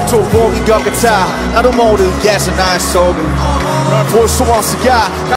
또 보인 것 같아 나도 모르게 서 나의 속을 널 볼 수 없을까